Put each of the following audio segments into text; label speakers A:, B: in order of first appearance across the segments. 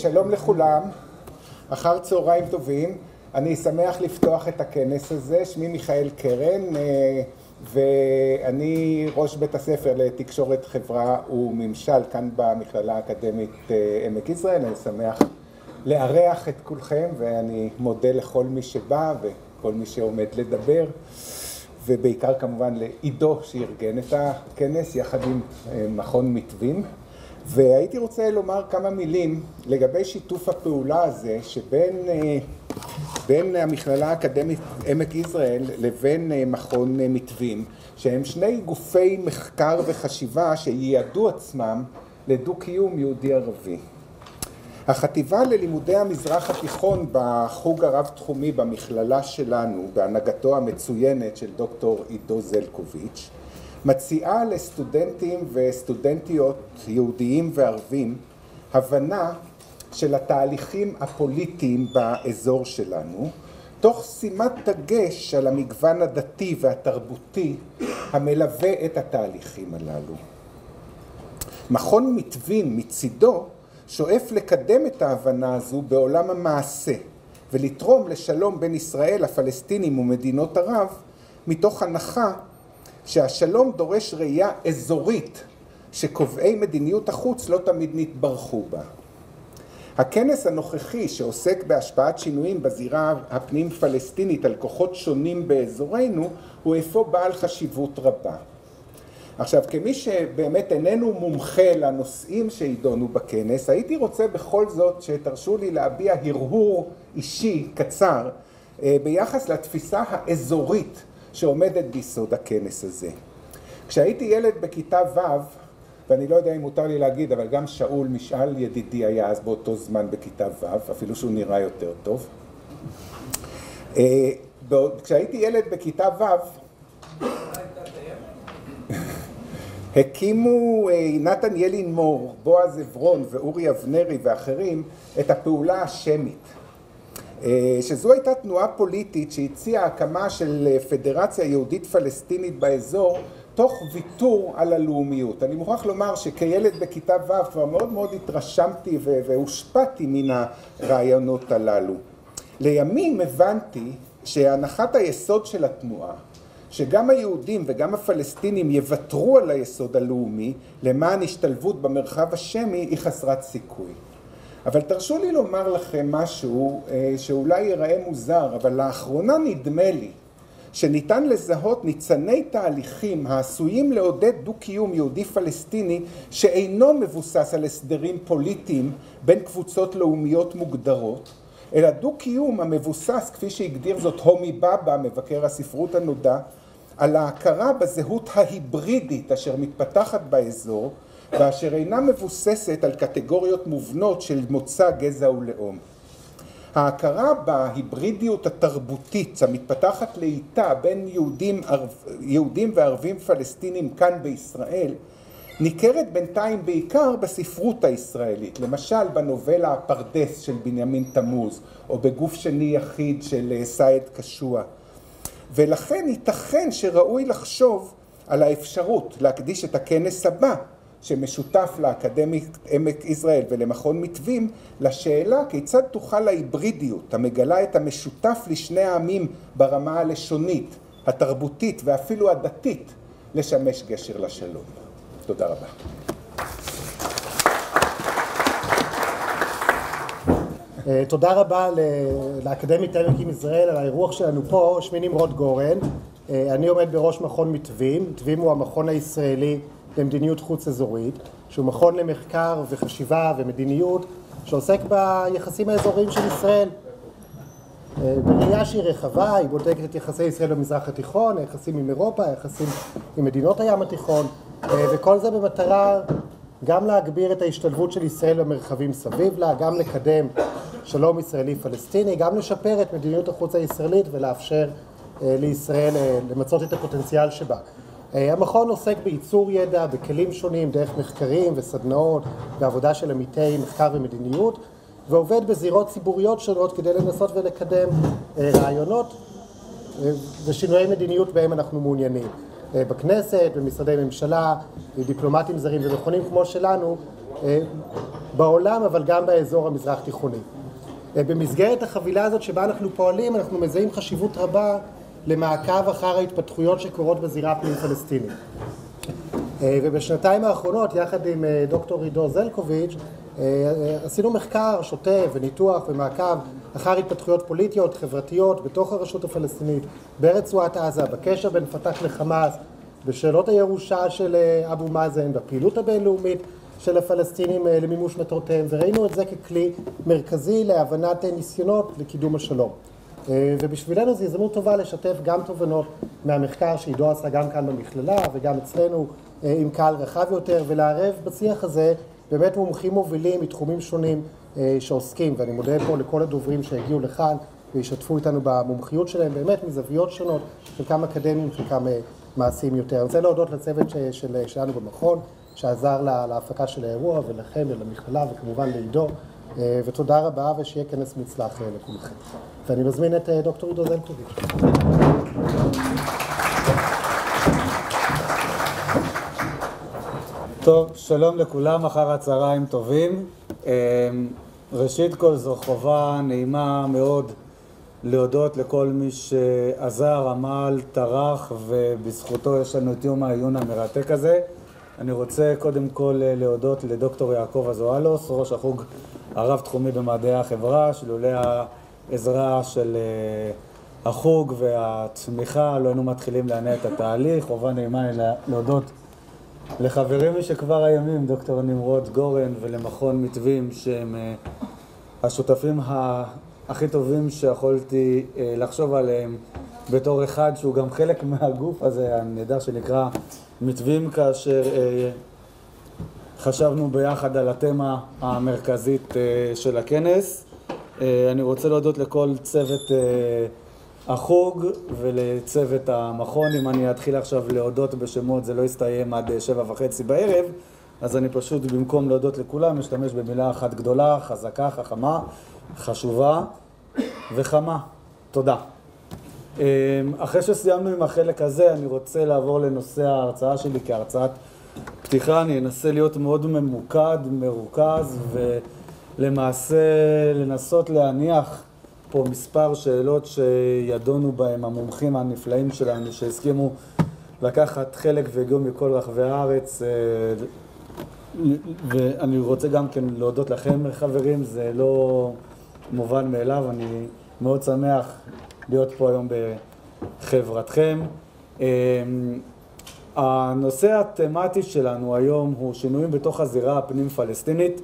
A: שלום לכולם, אחר צהריים טובים. אני שמח לפתוח את הכנס הזה. שמי מיכאל קרן ואני ראש בית הספר לתקשורת חברה וממשל כאן במכללה האקדמית עמק יזרעאל. אני שמח לארח את כולכם ואני מודה לכל מי שבא וכל מי שעומד לדבר, ובעיקר כמובן לעידו שארגן את הכנס יחד עם מכון מתווים. והייתי רוצה לומר כמה מילים לגבי שיתוף הפעולה הזה בין המכללה האקדמית עמק יזרעאל לבין מכון מתווים, שהם שני גופי מחקר וחשיבה שייעדו עצמם לדו-קיום יהודי-ערבי. החטיבה ללימודי המזרח התיכון בחוג הרב-תחומי במכללה שלנו, בהנהגתו המצוינת של דוקטור עידו זלקוביץ', מציעה לסטודנטים וסטודנטיות יהודיים וערבים הבנה של התהליכים הפוליטיים באזור שלנו, תוך שימת דגש על המגוון הדתי והתרבותי המלווה את התהליכים הללו. מכון מתווים מצידו שואף לקדם את ההבנה הזו בעולם המעשה ולתרום לשלום בין ישראל, הפלסטינים ומדינות ערב, מתוך הנחה שהשלום דורש ראייה אזורית שקובעי מדיניות החוץ לא תמיד נתברכו בה. הכנס הנוכחי שעוסק בהשפעת שינויים בזירה הפנים פלסטינית על כוחות שונים באזורנו הוא אפוא בעל חשיבות רבה. עכשיו, כמי שבאמת איננו מומחה לנושאים שידונו בכנס, הייתי רוצה בכל זאת שתרשו לי להביע הרהור אישי קצר ביחס לתפיסה האזורית שעומדת ביסוד הכנס הזה. כשהייתי ילד בכיתה ו', ואני לא יודע אם מותר לי להגיד, אבל גם שאול משאל ידידי היה אז באותו זמן בכיתה ו', אפילו שהוא נראה יותר טוב. כשהייתי ילד בכיתה ו', הקימו נתן ילין מור, בועז עברון ואורי אבנרי ואחרים את הפעולה השמית, שזו הייתה תנועה פוליטית שהציעה הקמה של פדרציה יהודית פלסטינית באזור תוך ויתור על הלאומיות. אני מוכרח לומר שכילד בכיתה ו' כבר מאוד מאוד התרשמתי והושפעתי מן הרעיונות הללו. לימים הבנתי שהנחת היסוד של התנועה, שגם היהודים וגם הפלסטינים יוותרו על היסוד הלאומי למען השתלבות במרחב השמי, היא חסרת סיכוי. אבל תרשו לי לומר לכם משהו שאולי ייראה מוזר, אבל לאחרונה נדמה לי שניתן לזהות ניצני תהליכים העשויים לעודד דו-קיום יהודי-פלסטיני שאינו מבוסס על הסדרים פוליטיים בין קבוצות לאומיות מוגדרות, אלא דו-קיום המבוסס, כפי שהגדיר זאת הומי בבא, מבקר הספרות הנודע, על ההכרה בזהות ההיברידית אשר מתפתחת באזור, ואשר אינה מבוססת על קטגוריות מובנות של מוצא, גזע ולאום. ההכרה בהיברידיות התרבותית המתפתחת לאיטה בין יהודים וערבים פלסטינים כאן בישראל, ניכרת בינתיים בעיקר בספרות הישראלית, למשל בנובלה הפרדס של בנימין תמוז, או בגוף שני יחיד של סעד קשוע. ולכן ייתכן שראוי לחשוב על האפשרות להקדיש את הכנס הבא, שמשותף לאקדמית עמק יזרעאל ולמכון מתווים, לשאלה כיצד תוכל ההיברידיות המגלה את המשותף לשני העמים ברמה הלשונית, התרבותית ואפילו הדתית, לשמש גשר לשלום. תודה רבה.
B: תודה רבה לאקדמית עמק יזרעאל על האירוח שלנו פה. שמי נמרוד גורן, אני עומד בראש מכון מתווים. מתווים הוא המכון הישראלי למדיניות חוץ אזורית, שהוא מכון למחקר וחשיבה ומדיניות שעוסק ביחסים האזוריים של ישראל. בראייה שהיא רחבה, היא בודקת את יחסי ישראל במזרח התיכון, היחסים עם אירופה, היחסים עם מדינות הים התיכון, וכל זה במטרה גם להגביר את ההשתלבות של ישראל במרחבים סביב לה, גם לקדם שלום ישראלי-פלסטיני, גם לשפר את מדיניות החוץ הישראלית ולאפשר לישראל למצות את הפוטנציאל שבה. המכון עוסק בייצור ידע, בכלים שונים, דרך מחקרים וסדנאות, בעבודה של עמיתי מחקר ומדיניות, ועובד בזירות ציבוריות שונות כדי לנסות ולקדם רעיונות ושינויי מדיניות בהם אנחנו מעוניינים. בכנסת, במשרדי ממשלה, דיפלומטים זרים ומכונים כמו שלנו, בעולם, אבל גם באזור המזרח תיכוני. במסגרת החבילה הזאת שבה אנחנו פועלים, אנחנו מזהים חשיבות רבה למעקב אחר ההתפתחויות שקורות בזירה הפנים פלסטינית. ובשנתיים האחרונות, יחד עם דוקטור עידו זלקוביץ', עשינו מחקר שוטף וניתוח ומעקב אחר התפתחויות פוליטיות, חברתיות, בתוך הרשות הפלסטינית, ברצועת עזה, בקשר בין פתח לחמאס, בשאלות הירושה של אבו מאזן, בפעילות הבינלאומית של הפלסטינים למימוש מטרותיהם, וראינו את זה ככלי מרכזי להבנת ניסיונות לקידום השלום. ובשבילנו זו הזדמנות טובה לשתף גם תובנות מהמחקר שעידו עשה גם כאן במכללה וגם אצלנו עם קהל רחב יותר, ולערב בשיח הזה באמת מומחים מובילים מתחומים שונים שעוסקים, ואני מודה פה לכל הדוברים שהגיעו לכאן וישתפו איתנו במומחיות שלהם, באמת מזוויות שונות, חלקם אקדמיים, חלקם מעשיים יותר. אני רוצה להודות לצוות שלנו במכון, שעזר להפקה של האירוע, ולכם ולמכללה וכמובן לעידו, ותודה רבה ושיהיה כנס מוצלח לכולכם. ואני מזמין את דוקטור עידו זלקוביץ'.
C: טוב, שלום לכולם, אחר הצהריים טובים. ראשית כל זו חובה נעימה מאוד להודות לכל מי שעזר, עמל, טרח, ובזכותו יש לנו את יום העיון המרתק הזה. אני רוצה קודם כל להודות לדוקטור יעקב אזואלוס, ראש החוג הרב-תחומי במדעי החברה, שלולא העזרה של החוג והתמיכה לא היינו מתחילים להניע את התהליך. חובה נעימה להודות לחברים משכבר הימים, דוקטור נמרוד גורן ולמכון מתווים, שהם השותפים הכי טובים שיכולתי לחשוב עליהם בתור אחד שהוא גם חלק מהגוף הזה הנהדר שנקרא מתווים, כאשר חשבנו ביחד על התמה המרכזית של הכנס. אני רוצה להודות לכל צוות החוג ולצוות המכון. אם אני אתחיל עכשיו להודות בשמות זה לא יסתיים עד 7:30 בערב, אז אני פשוט במקום להודות לכולם משתמש במילה אחת גדולה, חזקה, חכמה, חשובה וחמה. תודה. אחרי שסיימנו עם החלק הזה, אני רוצה לעבור לנושא ההרצאה שלי כהרצאת פתיחה. אני אנסה להיות מאוד ממוקד, מרוכז, ולמעשה לנסות להניח פה מספר שאלות שידונו בהם המומחים הנפלאים שלנו, שהסכימו לקחת חלק והגיעו מכל רחבי הארץ. ואני רוצה גם כן להודות לכם חברים, זה לא מובן מאליו, אני מאוד שמח להיות פה היום בחברתכם. הנושא התמטי שלנו היום הוא שינויים בתוך הזירה הפנים פלסטינית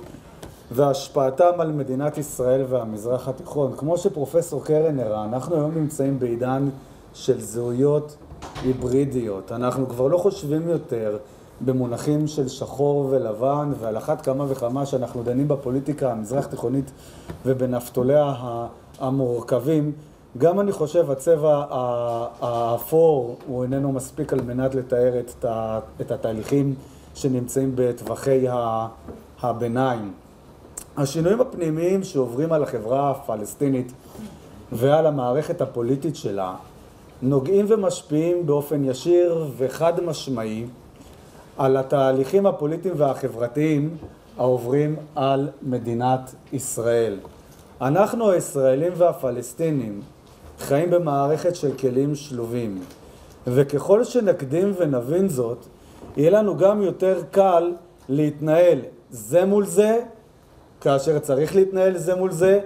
C: והשפעתם על מדינת ישראל והמזרח התיכון. כמו שפרופסור קרן הראה, אנחנו היום נמצאים בעידן של זהויות היברידיות. אנחנו כבר לא חושבים יותר במונחים של שחור ולבן, ועל אחת כמה וכמה שאנחנו דנים בפוליטיקה המזרח תיכונית ובנפתוליה המורכבים. גם אני חושב הצבע האפור הוא איננו מספיק על מנת לתאר את התהליכים שנמצאים בטווחי הביניים. השינויים הפנימיים שעוברים על החברה הפלסטינית ועל המערכת הפוליטית שלה נוגעים ומשפיעים באופן ישיר וחד משמעי על התהליכים הפוליטיים והחברתיים העוברים על מדינת ישראל. אנחנו הישראלים והפלסטינים חיים במערכת של כלים שלובים, וככל שנקדים ונבין זאת, יהיה לנו גם יותר קל להתנהל זה מול זה, כאשר צריך להתנהל זה מול זה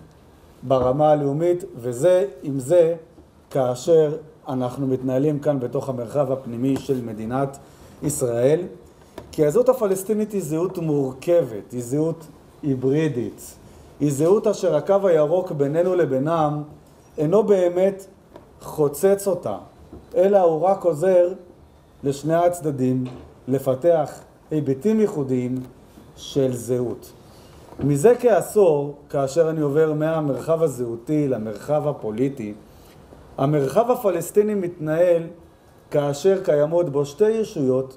C: ברמה הלאומית, וזה עם זה כאשר אנחנו מתנהלים כאן בתוך המרחב הפנימי של מדינת ישראל. כי הזהות הפלסטינית היא זהות מורכבת, היא זהות היברידית, היא זהות אשר הקו הירוק בינינו לבינם אינו באמת חוצץ אותה, אלא הוא רק עוזר לשני הצדדים לפתח היבטים ייחודיים של זהות. מזה כעשור, כאשר אני עובר מהמרחב הזהותי למרחב הפוליטי, המרחב הפלסטיני מתנהל כאשר קיימות בו שתי ישויות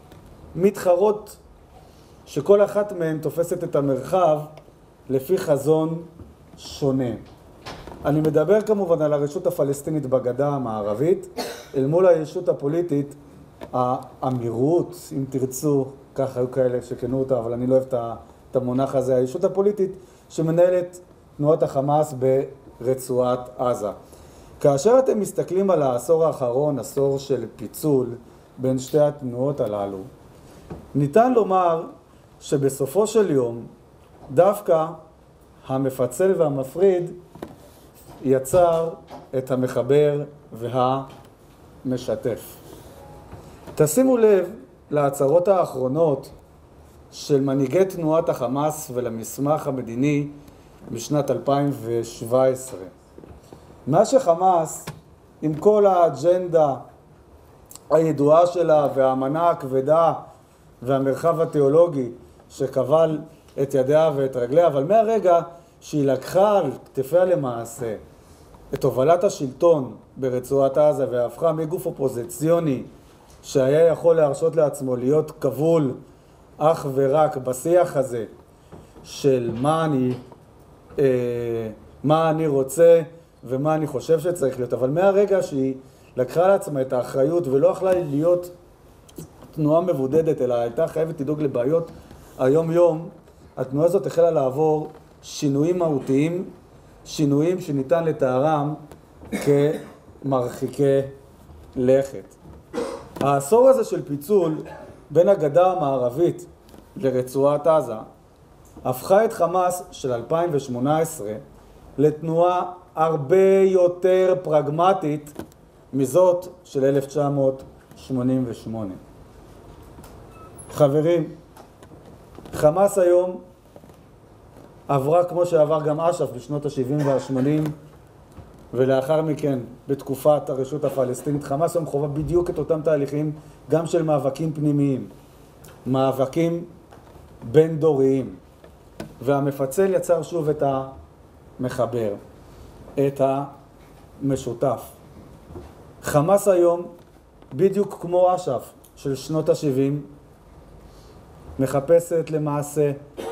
C: מתחרות, שכל אחת מהן תופסת את המרחב לפי חזון שונה. אני מדבר כמובן על הרשות הפלסטינית בגדה המערבית, אל מול הישות הפוליטית, האמירות, אם תרצו, ככה היו כאלה שכנו אותה, אבל אני לא אוהב את את המונח הזה, הישות הפוליטית שמנהלת תנועת החמאס ברצועת עזה. כאשר אתם מסתכלים על העשור האחרון, עשור של פיצול בין שתי התנועות הללו, ניתן לומר שבסופו של יום דווקא המפצל והמפריד יצר את המחבר והמשתף. תשימו לב להצהרות האחרונות של מנהיגי תנועת החמאס ולמסמך המדיני בשנת 2017. מה שחמאס, עם כל האג'נדה הידועה שלה והאמנה הכבדה והמרחב התיאולוגי שקבל את ידיה ואת רגליה, אבל מהרגע שהיא לקחה על כתפיה למעשה את הובלת השלטון ברצועת עזה והפכה מגוף אופוזיציוני שהיה יכול להרשות לעצמו להיות כבול אך ורק בשיח הזה של מה אני רוצה ומה אני חושב שצריך להיות, אבל מהרגע שהיא לקחה לעצמה את האחריות ולא יכלה להיות תנועה מבודדת, אלא הייתה חייבת לדאוג לבעיות היום-יום, התנועה הזאת החלה לעבור שינויים מהותיים, שינויים שניתן לתארם כמרחיקי לכת. העשור הזה של פיצול בין הגדה המערבית לרצועת עזה הפכה את חמאס של 2018 לתנועה הרבה יותר פרגמטית מזאת של 1988. חברים, חמאס היום עברה כמו שעבר גם אש"ף בשנות ה-70 וה-80 ולאחר מכן בתקופת הרשות הפלסטינית. חמאס היום חווה בדיוק את אותם תהליכים גם של מאבקים פנימיים, מאבקים בין דוריים, והמפצל יצר שוב את המחבר, את המשותף. חמאס היום בדיוק כמו אש"ף של שנות ה-70 מחפשת למעשה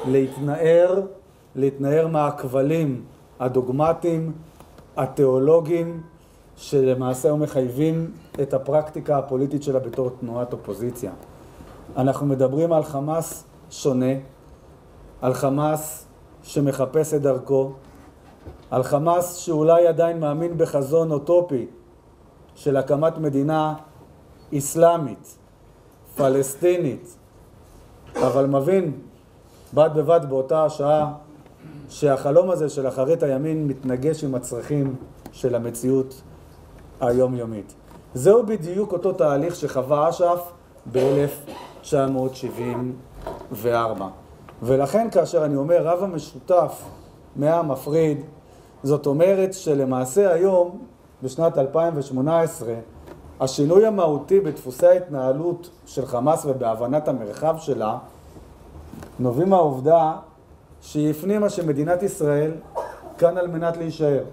C: להתנער מהכבלים הדוגמטיים, התיאולוגיים, שלמעשה הם מחייבים את הפרקטיקה הפוליטית שלה בתור תנועת אופוזיציה. אנחנו מדברים על חמאס שונה, על חמאס שמחפש את דרכו, על חמאס שאולי עדיין מאמין בחזון אוטופי של הקמת מדינה אסלאמית, פלסטינית, אבל מבין בד בבד באותה השעה שהחלום הזה של אחרית הימין מתנגש עם הצרכים של המציאות היומיומית. זהו בדיוק אותו תהליך שחווה אש"ף ב-1974. ולכן כאשר אני אומר רב המשותף מהמפריד, זאת אומרת שלמעשה היום, בשנת 2018, השינוי המהותי בדפוסי ההתנהלות של חמאס ובהבנת המרחב שלה, נובעים מהעובדה שהיא הפנימה שמדינת ישראל כאן על מנת להישאר.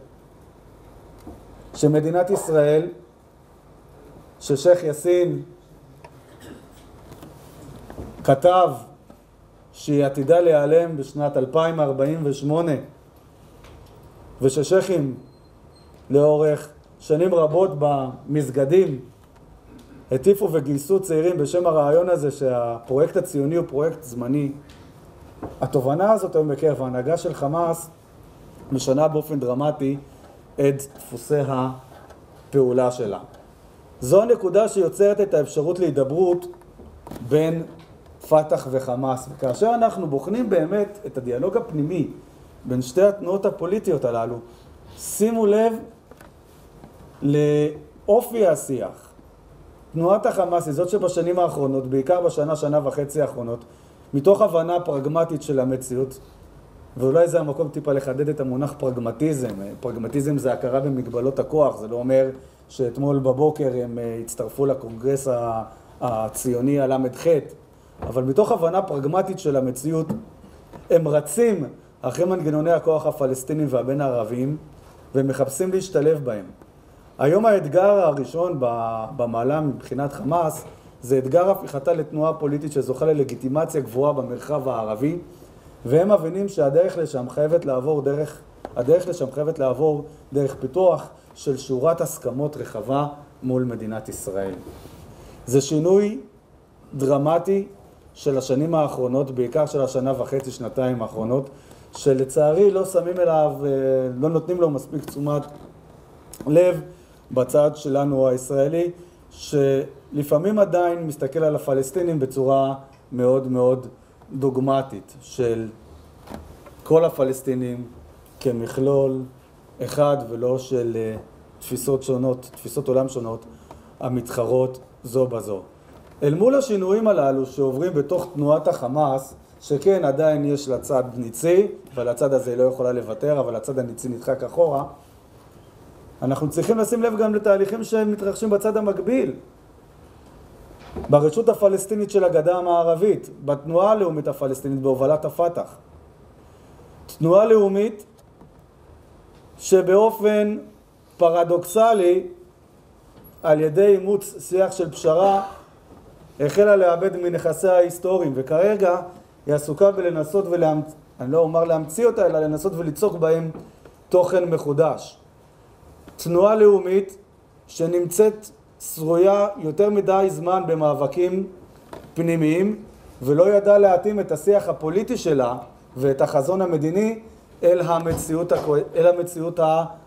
C: שמדינת ישראל, ששייח יאסין כתב שהיא עתידה להיעלם בשנת 2048, וששייחים לאורך שנים רבות במסגדים הטיפו וגייסו צעירים בשם הרעיון הזה שהפרויקט הציוני הוא פרויקט זמני. התובנה הזאת היום בקרב ההנהגה של חמאס משנה באופן דרמטי את דפוסי הפעולה שלה. זו הנקודה שיוצרת את האפשרות להידברות בין פתח וחמאס. וכאשר אנחנו בוחנים באמת את הדיאלוג הפנימי בין שתי התנועות הפוליטיות הללו, שימו לב לאופי השיח. תנועת החמאס היא זאת שבשנים האחרונות, בעיקר שנה וחצי האחרונות, מתוך הבנה פרגמטית של המציאות, ואולי זה המקום טיפה לחדד את המונח פרגמטיזם. פרגמטיזם זה הכרה במגבלות הכוח, זה לא אומר שאתמול בבוקר הם הצטרפו לקונגרס הציוני הל"ח, אבל מתוך הבנה פרגמטית של המציאות, הם רצים אחרי מנגנוני הכוח הפלסטינים והבין הערבים, והם מחפשים להשתלב בהם. היום האתגר הראשון במעלה מבחינת חמאס, זה אתגר הפיכתה לתנועה פוליטית שזוכה ללגיטימציה גבוהה במרחב הערבי, והם מבינים שהדרך לשם חייבת לעבור דרך פיתוח של שורת הסכמות רחבה מול מדינת ישראל. זה שינוי דרמטי של השנים האחרונות, בעיקר של השנה וחצי, שנתיים האחרונות, שלצערי לא שמים אליו, לא נותנים לו מספיק תשומת לב בצד שלנו הישראלי, שלפעמים עדיין מסתכל על הפלסטינים בצורה מאוד מאוד דוגמטית, של כל הפלסטינים כמכלול אחד ולא של תפיסות שונות, תפיסות עולם שונות המתחרות זו בזו. אל מול השינויים הללו שעוברים בתוך תנועת החמאס, שכן עדיין יש לצד ניצי, ולצד הזה לא יכולה לוותר, אבל הצד הניצי נדחק אחורה, אנחנו צריכים לשים לב גם לתהליכים שמתרחשים בצד המקביל. ברשות הפלסטינית של הגדה המערבית, בתנועה הלאומית הפלסטינית בהובלת הפתח. תנועה לאומית שבאופן פרדוקסלי, על ידי אימוץ שיח של פשרה, החלה לאבד מנכסיה ההיסטוריים, וכרגע היא עסוקה בלנסות אני לא אומר להמציא אותה, אלא לנסות וליצוק בהם תוכן מחודש. תנועה לאומית שנמצאת שרויה יותר מדי זמן במאבקים פנימיים, ולא ידעה להתאים את השיח הפוליטי שלה ואת החזון המדיני אל המציאות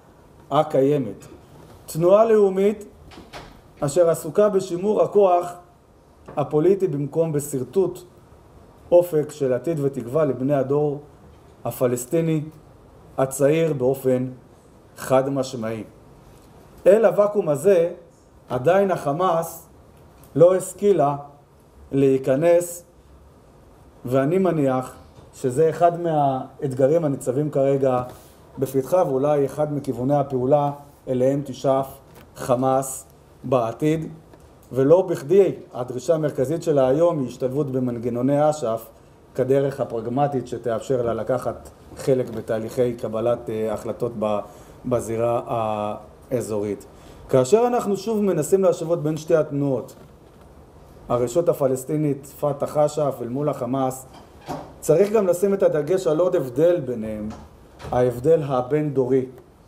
C: הקיימת. תנועה לאומית אשר עסוקה בשימור הכוח הפוליטי במקום בסרטוט אופק של עתיד ותקווה לבני הדור הפלסטיני הצעיר באופן חד משמעי. אל הוואקום הזה עדיין החמאס לא השכילה להיכנס, ואני מניח שזה אחד מהאתגרים הניצבים כרגע בפתחה, ואולי אחד מכיווני הפעולה אליהם תשאף חמאס בעתיד. ולא בכדי הדרישה המרכזית שלה היום היא השתלבות במנגנוני אש"ף כדרך הפרגמטית שתאפשר לה לקחת חלק בתהליכי קבלת החלטות בזירה האזורית. כאשר אנחנו שוב מנסים להשוות בין שתי התנועות, הרשות הפלסטינית פתח אש"ף אל מול החמאס, צריך גם לשים את הדגש על עוד הבדל ביניהם, ההבדל הבין-דורי.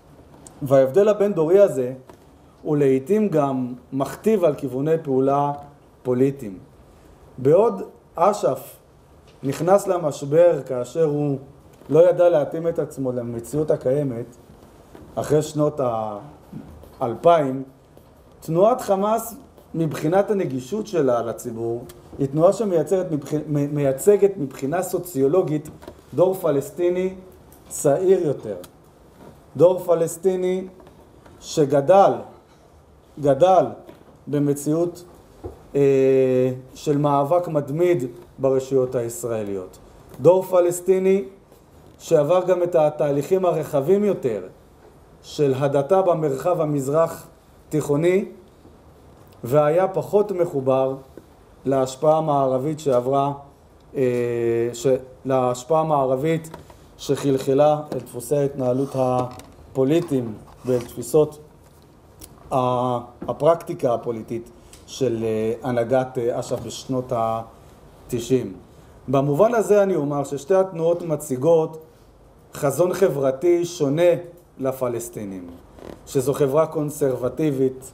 C: וההבדל הבין-דורי הזה הוא לעתים גם מכתיב על כיווני פעולה פוליטיים. בעוד אש"ף נכנס למשבר כאשר הוא לא ידע להתאים את עצמו למציאות הקיימת, אחרי שנות ה-2000, תנועת חמאס מבחינת הנגישות שלה לציבור, היא תנועה שמייצגת מבחינה סוציולוגית דור פלסטיני צעיר יותר. דור פלסטיני שגדל במציאות של מאבק מדמיד ברשויות הישראליות. דור פלסטיני שעבר גם את התהליכים הרחבים יותר של הדתה במרחב המזרח תיכוני, והיה פחות מחובר להשפעה המערבית להשפעה המערבית שחלחלה אל דפוסי ההתנהלות הפוליטיים ואל תפיסות הפרקטיקה הפוליטית של הנהגת אש"ף בשנות ה-90. במובן הזה אני אומר ששתי התנועות מציגות חזון חברתי שונה לפלסטינים, שזו חברה קונסרבטיבית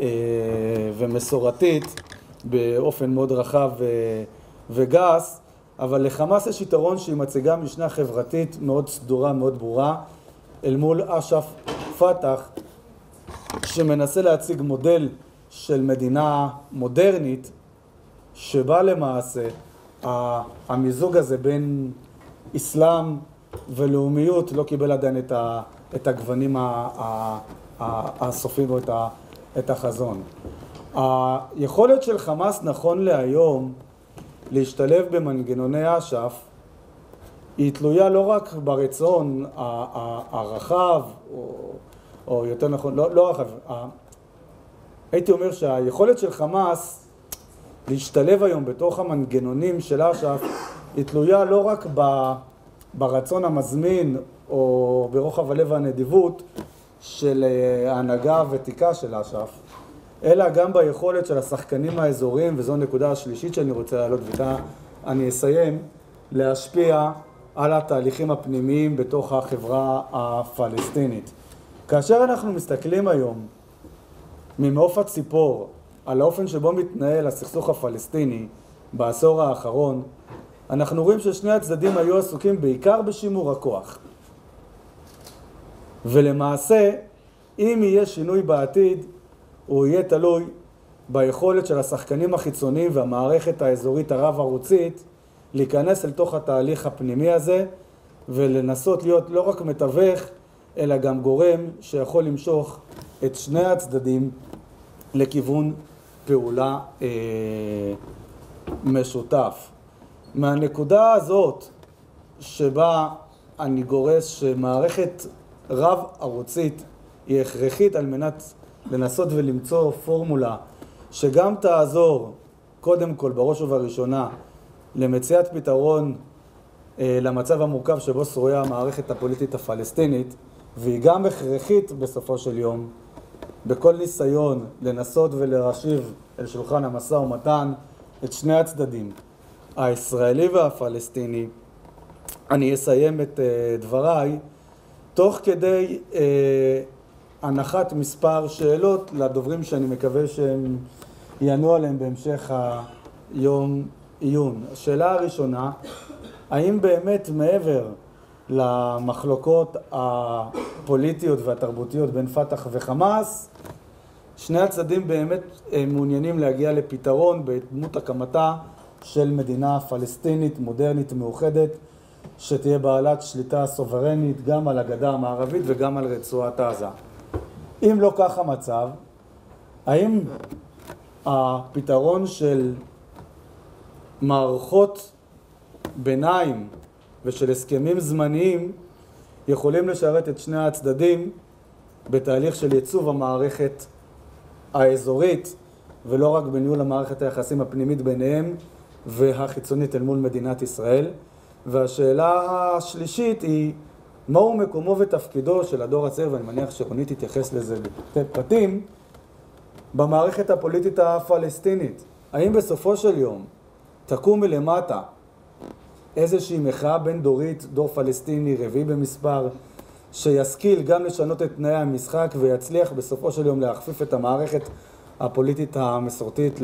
C: ומסורתית באופן מאוד רחב וגס, אבל לחמאס יש יתרון שהיא מציגה משנה חברתית מאוד סדורה, מאוד ברורה, אל מול אש"ף פתח, שמנסה להציג מודל של מדינה מודרנית, שבה למעשה המיזוג הזה בין אסלאם ולאומיות לא קיבל עדיין את הגוונים הסופיים או את החזון. היכולת של חמאס נכון להיום להשתלב במנגנוני אש"ף היא תלויה לא רק ברצון הרחב, או יותר נכון, לא רחב, הייתי אומר שהיכולת של חמאס להשתלב היום בתוך המנגנונים של אש"ף היא תלויה לא רק ברצון המזמין או ברוחב הלב והנדיבות של ההנהגה הוותיקה של אש"ף, אלא גם ביכולת של השחקנים האזוריים, וזו הנקודה השלישית שאני רוצה להעלות ואיתה אני אסיים, להשפיע על התהליכים הפנימיים בתוך החברה הפלסטינית. כאשר אנחנו מסתכלים היום ממעוף הציפור על האופן שבו מתנהל הסכסוך הפלסטיני, בעשור האחרון, אנחנו רואים ששני הצדדים היו עסוקים בעיקר בשימור הכוח. ולמעשה, אם יהיה שינוי בעתיד, הוא יהיה תלוי ביכולת של השחקנים החיצוניים והמערכת האזורית הרב-ערוצית להיכנס אל תוך התהליך הפנימי הזה ולנסות להיות לא רק מתווך, אלא גם גורם שיכול למשוך את שני הצדדים לכיוון פעולה משותף. מהנקודה הזאת שבה אני גורס שמערכת רב-ערוצית היא הכרחית על מנת לנסות ולמצוא פורמולה שגם תעזור קודם כל בראש ובראשונה למציאת פתרון למצב המורכב שבו שרויה המערכת הפוליטית הפלסטינית, והיא גם הכרחית בסופו של יום בכל ניסיון לנסות ולהשיב אל שולחן המשא ומתן את שני הצדדים, הישראלי והפלסטיני. אני אסיים את דבריי תוך כדי הנחת מספר שאלות לדוברים שאני מקווה שהם יענו עליהם בהמשך היום עיון. השאלה הראשונה, האם באמת מעבר למחלוקות הפוליטיות והתרבותיות בין פתח וחמאס, שני הצדדים באמת מעוניינים להגיע לפתרון בדמות הקמתה של מדינה פלסטינית מודרנית מאוחדת, שתהיה בעלת שליטה סוברנית גם על הגדה המערבית וגם על רצועת עזה. אם לא כך המצב, האם הפתרון של מערכות ביניים ושל הסכמים זמניים יכולים לשרת את שני הצדדים בתהליך של ייצוב המערכת האזורית, ולא רק בניהול המערכת היחסים הפנימית ביניהם והחיצונית אל מול מדינת ישראל? והשאלה השלישית היא, מהו מקומו ותפקידו של הדור הצעיר, ואני מניח שרונית תתייחס לזה בפרטים, במערכת הפוליטית הפלסטינית? האם בסופו של יום תקום מלמטה איזושהי מחאה בין דורית, דור פלסטיני רביעי במספר, שישכיל גם לשנות את תנאי המשחק ויצליח בסופו של יום להכפיף את המערכת הפוליטית המסורתית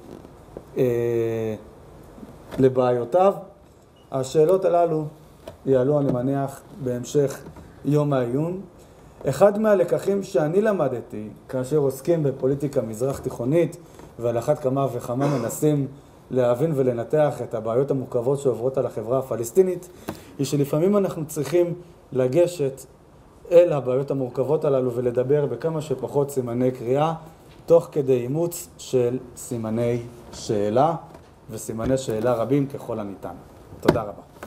C: לבעיותיו? השאלות הללו יעלו, אני מניח, בהמשך יום העיון. אחד מהלקחים שאני למדתי כאשר עוסקים בפוליטיקה מזרח תיכונית, ועל אחת כמה וכמה מנסים להבין ולנתח את הבעיות המורכבות שעוברות על החברה הפלסטינית, היא שלפעמים אנחנו צריכים לגשת אל הבעיות המורכבות הללו ולדבר בכמה שפחות סימני קריאה, תוך כדי אימוץ של סימני שאלה, וסימני שאלה רבים ככל הניתן. תודה רבה.